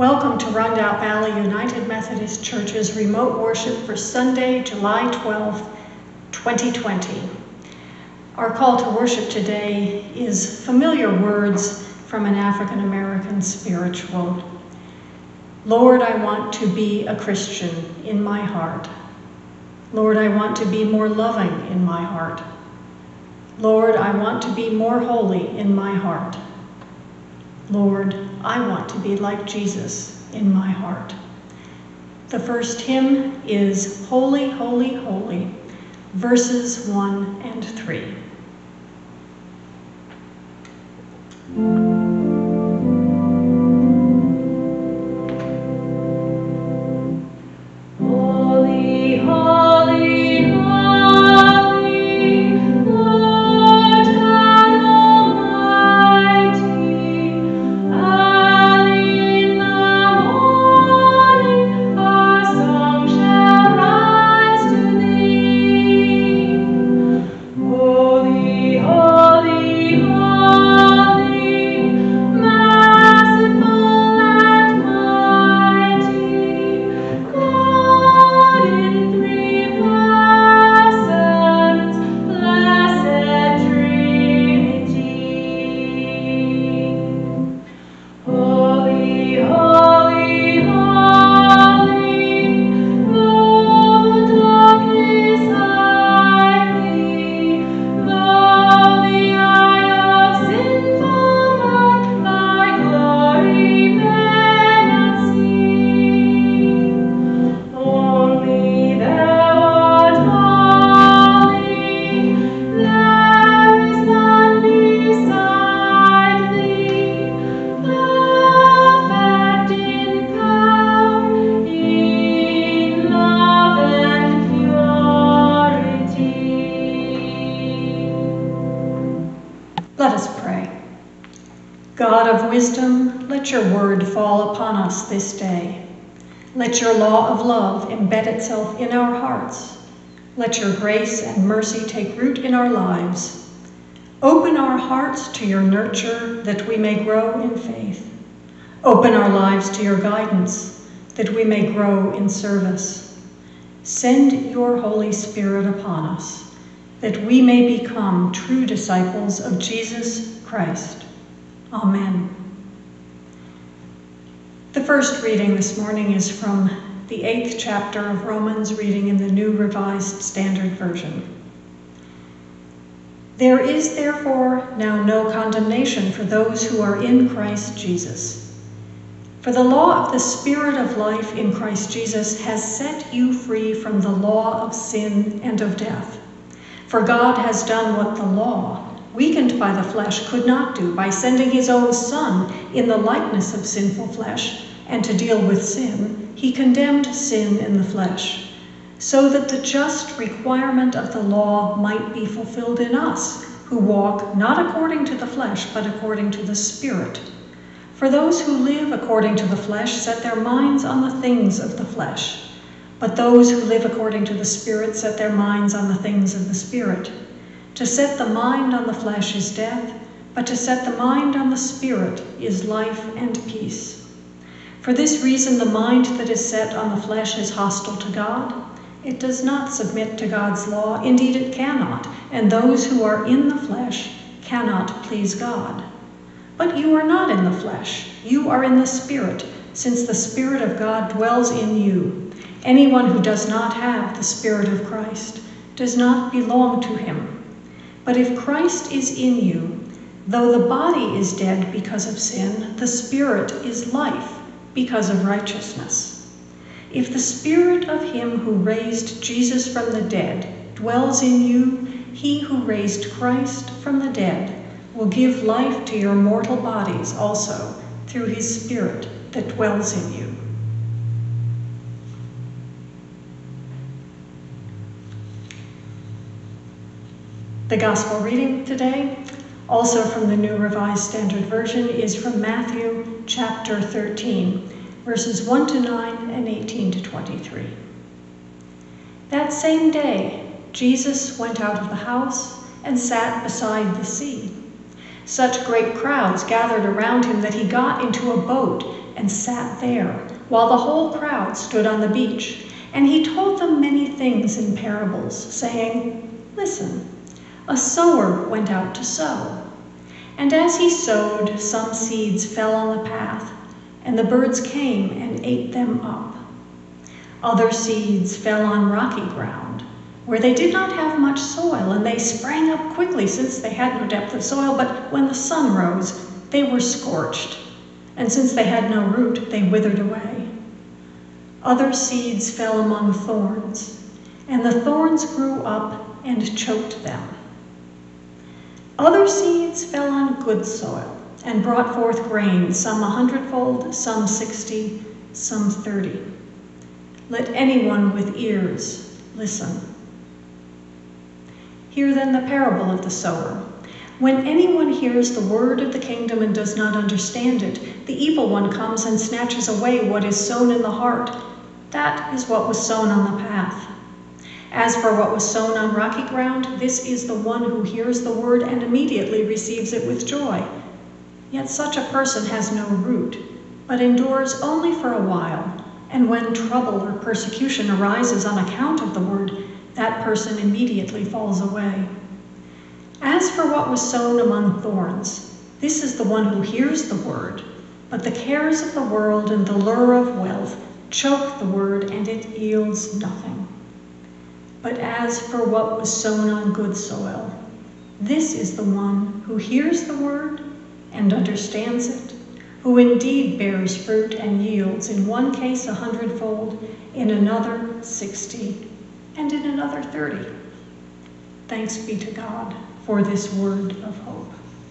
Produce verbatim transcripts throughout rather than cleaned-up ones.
Welcome to Rondout Valley United Methodist Church's remote worship for Sunday, July twelfth, twenty twenty. Our call to worship today is familiar words from an African American spiritual. Lord, I want to be a Christian in my heart. Lord, I want to be more loving in my heart. Lord, I want to be more holy in my heart. Lord, I want to be like Jesus in my heart. The first hymn is Holy, Holy, Holy, verses one and three. Let us pray. God of wisdom, let your word fall upon us this day. Let your law of love embed itself in our hearts. Let your grace and mercy take root in our lives. Open our hearts to your nurture that we may grow in faith. Open our lives to your guidance that we may grow in service. Send your Holy Spirit upon us, that we may become true disciples of Jesus Christ. Amen. The first reading this morning is from the eighth chapter of Romans, reading in the New Revised Standard Version. There is therefore now no condemnation for those who are in Christ Jesus. For the law of the Spirit of life in Christ Jesus has set you free from the law of sin and of death. For God has done what the law, weakened by the flesh, could not do by sending his own Son in the likeness of sinful flesh, and to deal with sin, he condemned sin in the flesh, so that the just requirement of the law might be fulfilled in us, who walk not according to the flesh, but according to the Spirit. For those who live according to the flesh set their minds on the things of the flesh, but those who live according to the Spirit set their minds on the things of the Spirit. To set the mind on the flesh is death, but to set the mind on the Spirit is life and peace. For this reason the mind that is set on the flesh is hostile to God. It does not submit to God's law, indeed it cannot, and those who are in the flesh cannot please God. But you are not in the flesh, you are in the Spirit, since the Spirit of God dwells in you. Anyone who does not have the Spirit of Christ does not belong to him. But if Christ is in you, though the body is dead because of sin, the Spirit is life because of righteousness. If the Spirit of him who raised Jesus from the dead dwells in you, he who raised Christ from the dead will give life to your mortal bodies also through his Spirit that dwells in you. The gospel reading today, also from the New Revised Standard Version, is from Matthew chapter thirteen, verses one to nine and eighteen to twenty-three. That same day, Jesus went out of the house and sat beside the sea. Such great crowds gathered around him that he got into a boat and sat there, while the whole crowd stood on the beach. And he told them many things in parables, saying, "Listen, a sower went out to sow. And as he sowed, some seeds fell on the path, and the birds came and ate them up. Other seeds fell on rocky ground, where they did not have much soil, and they sprang up quickly, since they had no depth of soil. But when the sun rose, they were scorched, and since they had no root, they withered away. Other seeds fell among thorns, and the thorns grew up and choked them. Other seeds fell on good soil and brought forth grain, some a hundredfold, some sixty, some thirty. Let anyone with ears listen." Hear then the parable of the sower. When anyone hears the word of the kingdom and does not understand it, the evil one comes and snatches away what is sown in the heart. That is what was sown on the path. As for what was sown on rocky ground, this is the one who hears the word and immediately receives it with joy. Yet such a person has no root, but endures only for a while. And when trouble or persecution arises on account of the word, that person immediately falls away. As for what was sown among thorns, this is the one who hears the word, but the cares of the world and the lure of wealth choke the word, and it yields nothing. But as for what was sown on good soil, this is the one who hears the word and understands it, who indeed bears fruit and yields, in one case a hundredfold, in another sixty, and in another thirty. Thanks be to God for this word of hope.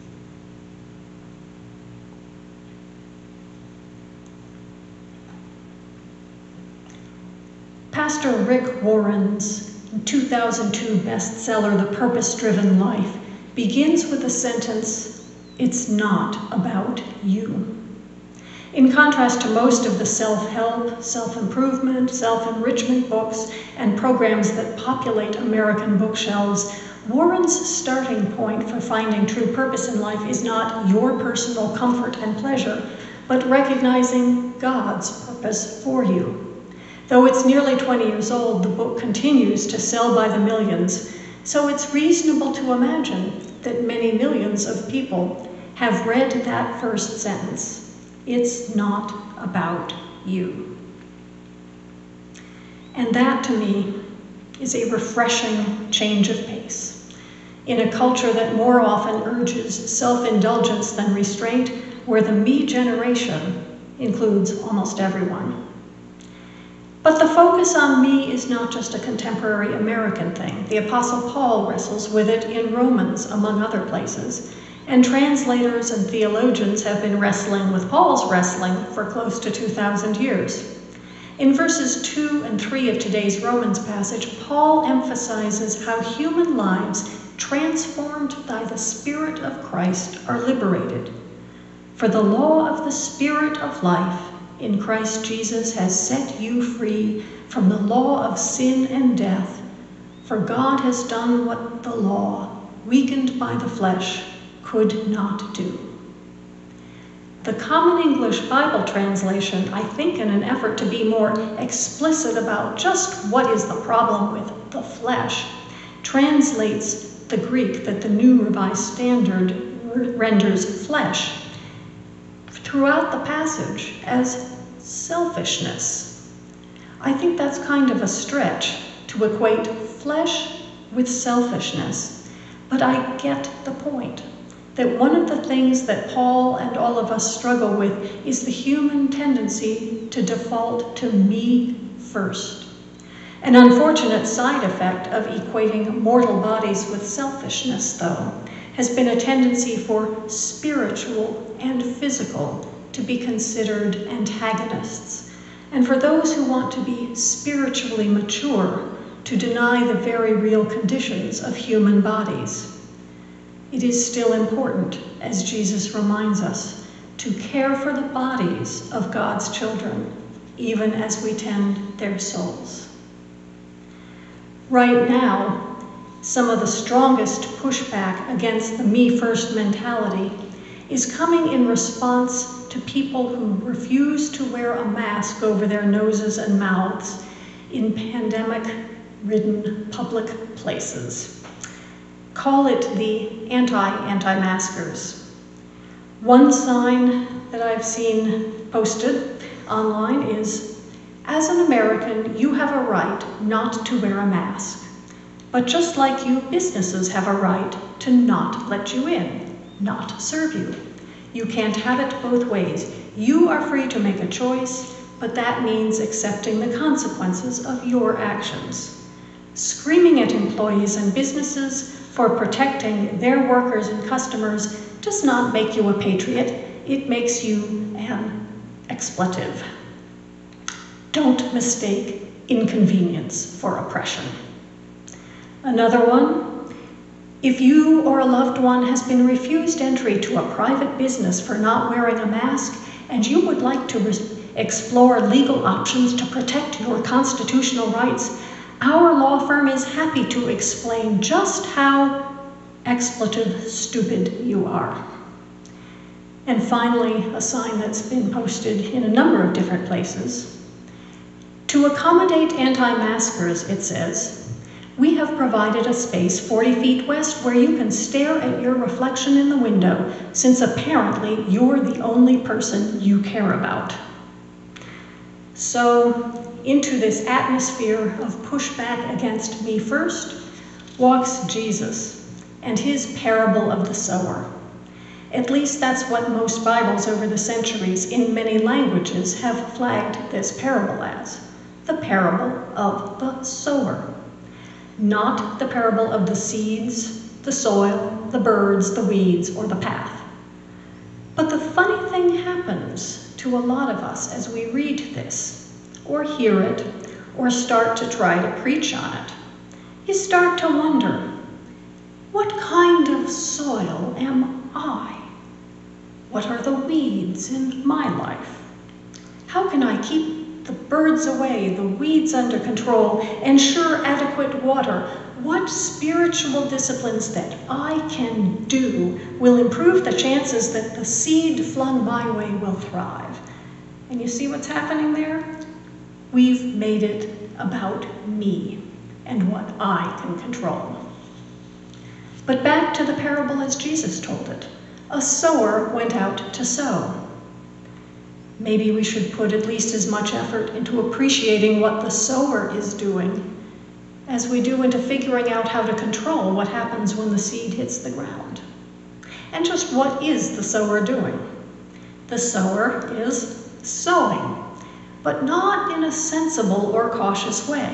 Pastor Rick Warren's two thousand two bestseller, The Purpose-Driven Life, begins with the sentence, "It's not about you." In contrast to most of the self-help, self-improvement, self-enrichment books and programs that populate American bookshelves, Warren's starting point for finding true purpose in life is not your personal comfort and pleasure, but recognizing God's purpose for you. Though it's nearly twenty years old, the book continues to sell by the millions, so it's reasonable to imagine that many millions of people have read that first sentence. It's not about you. And that, to me, is a refreshing change of pace. In a culture that more often urges self-indulgence than restraint, where the me generation includes almost everyone. But the focus on me is not just a contemporary American thing. The Apostle Paul wrestles with it in Romans, among other places, and translators and theologians have been wrestling with Paul's wrestling for close to two thousand years. In verses two and three of today's Romans passage, Paul emphasizes how human lives transformed by the Spirit of Christ are liberated. For the law of the Spirit of life in Christ Jesus has set you free from the law of sin and death. For God has done what the law, weakened by the flesh, could not do. The Common English Bible translation, I think in an effort to be more explicit about just what is the problem with the flesh, translates the Greek that the New Revised Standard renders flesh throughout the passage as selfishness. I think that's kind of a stretch to equate flesh with selfishness, but I get the point that one of the things that Paul and all of us struggle with is the human tendency to default to me first. An unfortunate side effect of equating mortal bodies with selfishness, though, has been a tendency for spiritual and physical to be considered antagonists, and for those who want to be spiritually mature to deny the very real conditions of human bodies. It is still important, as Jesus reminds us, to care for the bodies of God's children, even as we tend their souls. Right now, some of the strongest pushback against the me-first mentality is coming in response to people who refuse to wear a mask over their noses and mouths in pandemic-ridden public places. Call it the anti-anti-maskers. One sign that I've seen posted online is, "As an American, you have a right not to wear a mask. But just like you, businesses have a right to not let you in, not serve you. You can't have it both ways. You are free to make a choice, but that means accepting the consequences of your actions." Screaming at employees and businesses for protecting their workers and customers does not make you a patriot. It makes you an expletive. Don't mistake inconvenience for oppression. Another one, if you or a loved one has been refused entry to a private business for not wearing a mask, and you would like to explore legal options to protect your constitutional rights, our law firm is happy to explain just how expletive stupid you are. And finally, a sign that's been posted in a number of different places. To accommodate anti-maskers, it says, "We have provided a space forty feet west where you can stare at your reflection in the window, since apparently you're the only person you care about." So, into this atmosphere of pushback against me first walks Jesus and his parable of the sower. At least that's what most Bibles over the centuries in many languages have flagged this parable as, the parable of the sower. Not the parable of the seeds, the soil, the birds, the weeds, or the path. But the funny thing happens to a lot of us as we read this, or hear it, or start to try to preach on it. You start to wonder, what kind of soil am I? What are the weeds in my life? How can I keep the birds away, the weeds under control, ensure adequate water? What spiritual disciplines that I can do will improve the chances that the seed flung my way will thrive? And you see what's happening there? We've made it about me and what I can control. But back to the parable as Jesus told it. A sower went out to sow. Maybe we should put at least as much effort into appreciating what the sower is doing as we do into figuring out how to control what happens when the seed hits the ground. And just what is the sower doing? The sower is sowing, but not in a sensible or cautious way.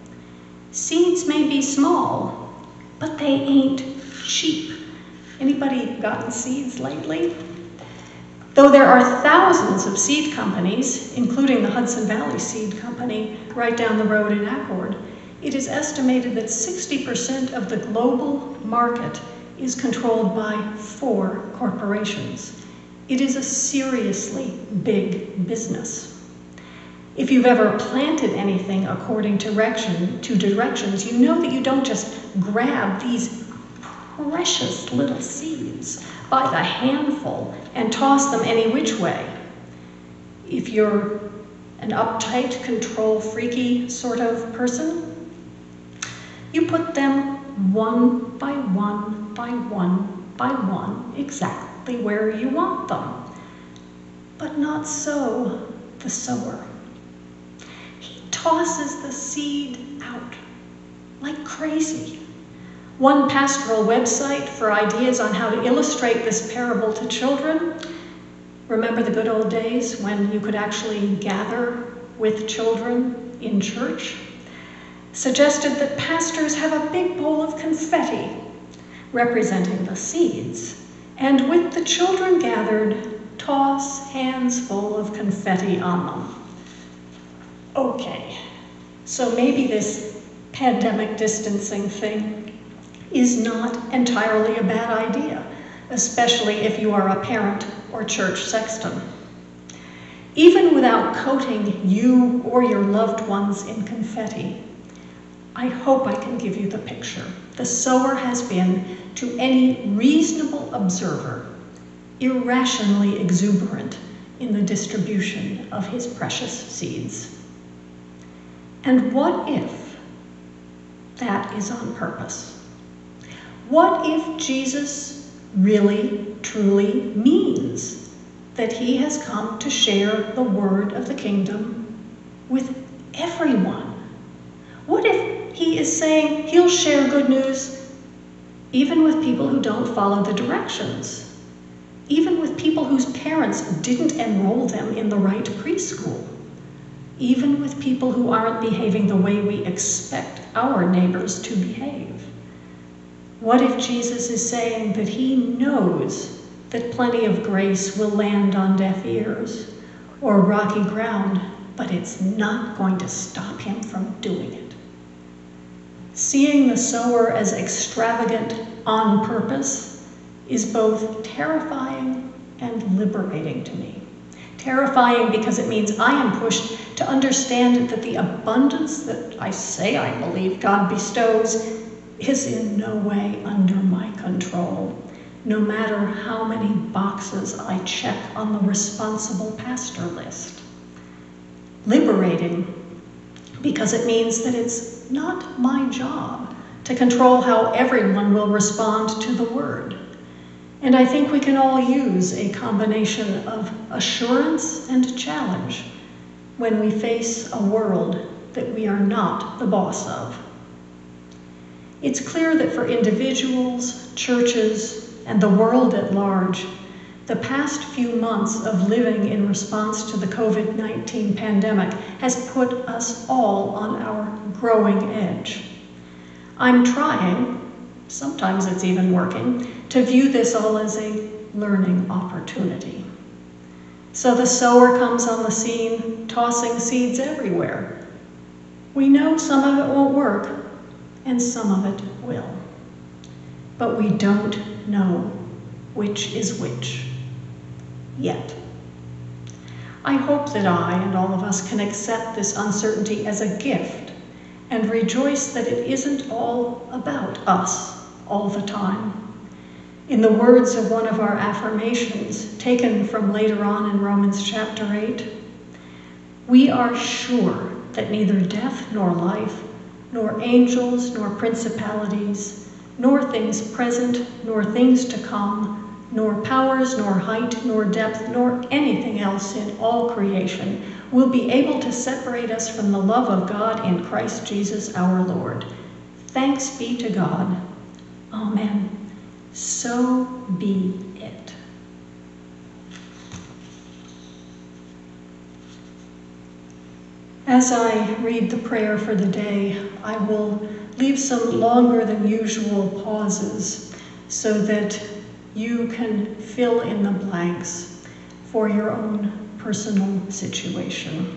Seeds may be small, but they ain't cheap. Anybody gotten seeds lately? Though there are thousands of seed companies, including the Hudson Valley Seed Company right down the road in Accord, it is estimated that sixty percent of the global market is controlled by four corporations. It is a seriously big business. If you've ever planted anything according to, direction, to directions, you know that you don't just grab these precious little seeds by the handful and toss them any which way. If you're an uptight, control freaky sort of person, you put them one by one by one by one exactly where you want them. But not so the sower. He tosses the seed out like crazy. One pastoral website for ideas on how to illustrate this parable to children. Remember the good old days when you could actually gather with children in church? Suggested that pastors have a big bowl of confetti representing the seeds, and with the children gathered, toss hands full of confetti on them. Okay, so maybe this pandemic distancing thing is not entirely a bad idea, especially if you are a parent or church sexton. Even without coating you or your loved ones in confetti, I hope I can give you the picture. The sower has been, to any reasonable observer, irrationally exuberant in the distribution of his precious seeds. And what if that is on purpose? What if Jesus really, truly means that he has come to share the word of the kingdom with everyone? What if he is saying he'll share good news even with people who don't follow the directions, even with people whose parents didn't enroll them in the right preschool, even with people who aren't behaving the way we expect our neighbors to behave? What if Jesus is saying that he knows that plenty of grace will land on deaf ears or rocky ground, but it's not going to stop him from doing it? Seeing the sower as extravagant on purpose is both terrifying and liberating to me. Terrifying because it means I am pushed to understand that the abundance that I say I believe God bestows is in no way under my control, no matter how many boxes I check on the responsible pastor list. Liberating because it means that it's not my job to control how everyone will respond to the word. And I think we can all use a combination of assurance and challenge when we face a world that we are not the boss of. It's clear that for individuals, churches, and the world at large, the past few months of living in response to the COVID nineteen pandemic has put us all on our growing edge. I'm trying, sometimes it's even working, to view this all as a learning opportunity. So the sower comes on the scene, tossing seeds everywhere. We know some of it won't work, and some of it will. But we don't know which is which yet. I hope that I and all of us can accept this uncertainty as a gift and rejoice that it isn't all about us all the time. In the words of one of our affirmations, taken from later on in Romans chapter eight, we are sure that neither death nor life, nor angels nor principalities, nor things present nor things to come, nor powers, nor height, nor depth, nor anything else in all creation will be able to separate us from the love of God in Christ Jesus our Lord. Thanks be to God. Amen. So be it. As I read the prayer for the day, I will leave some longer than usual pauses so that you can fill in the blanks for your own personal situation.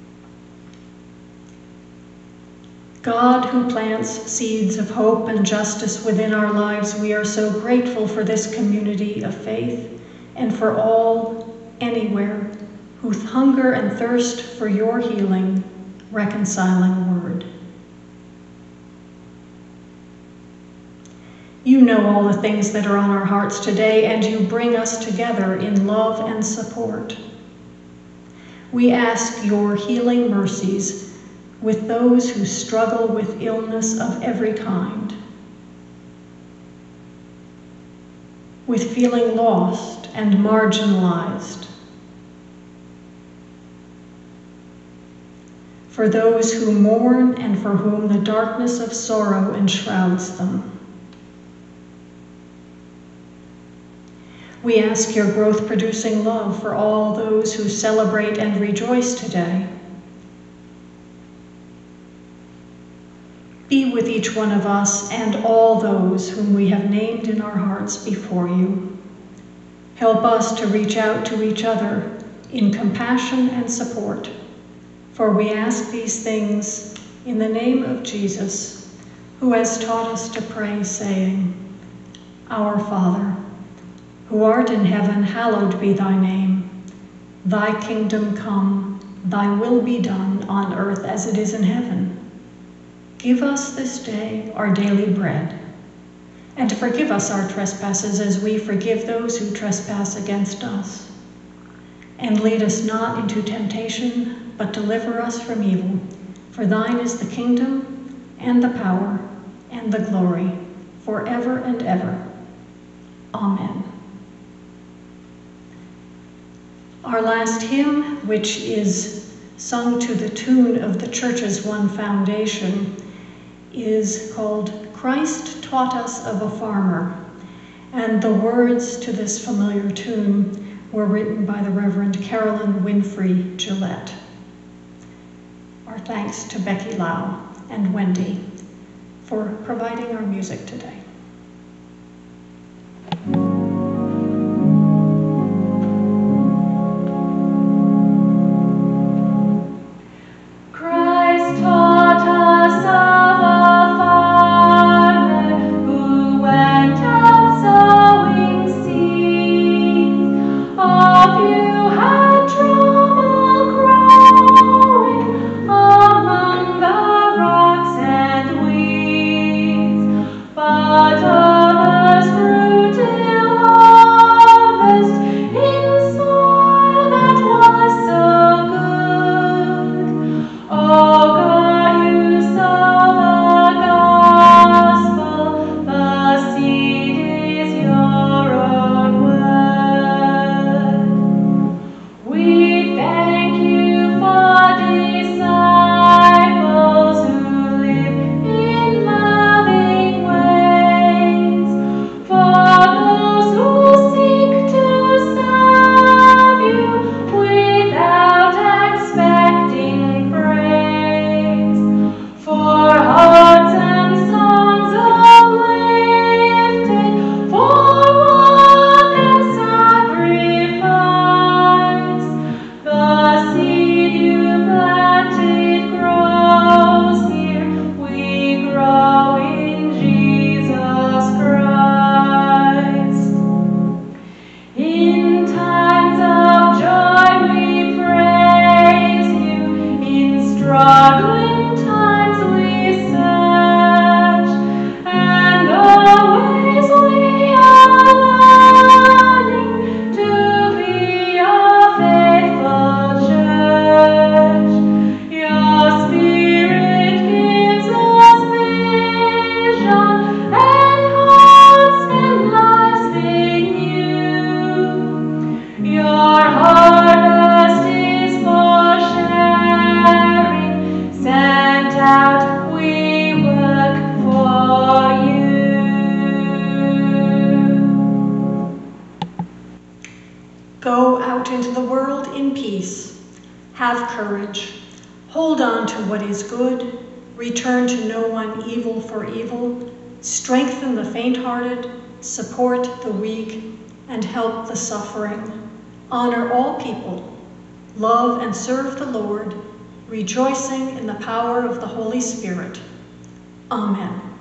God, who plants seeds of hope and justice within our lives, we are so grateful for this community of faith and for all, anywhere, who hunger and thirst for your healing, reconciling word. You know all the things that are on our hearts today, and you bring us together in love and support. We ask your healing mercies with those who struggle with illness of every kind, with feeling lost and marginalized, for those who mourn and for whom the darkness of sorrow enshrouds them. We ask your growth-producing love for all those who celebrate and rejoice today. Be with each one of us and all those whom we have named in our hearts before you. Help us to reach out to each other in compassion and support, for we ask these things in the name of Jesus, who has taught us to pray, saying, Our Father, who art in heaven, hallowed be thy name. Thy kingdom come, thy will be done on earth as it is in heaven. Give us this day our daily bread, and forgive us our trespasses as we forgive those who trespass against us. And lead us not into temptation, but deliver us from evil. For thine is the kingdom, and the power, and the glory, forever and ever. Amen. Our last hymn, which is sung to the tune of the Church's One Foundation, is called Christ Taught Us of a Farmer. And the words to this familiar tune were written by the Reverend Carolyn Winfrey Gillette. Our thanks to Becky Lau and Wendy for providing our music today. Go out into the world in peace. Have courage. Hold on to what is good. Return to no one evil for evil. Strengthen the faint-hearted. Support the weak. And help the suffering. Honor all people. Love and serve the Lord, rejoicing in the power of the Holy Spirit. Amen.